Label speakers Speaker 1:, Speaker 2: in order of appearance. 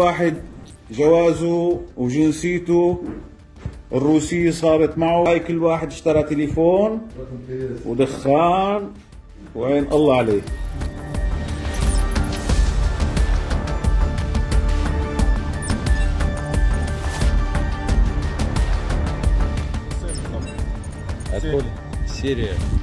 Speaker 1: واحد جوازه وجنسيته الروسية صارت معه، هاي كل واحد اشترى تليفون ودخان وعين الله عليه.
Speaker 2: Откуда? Сирия.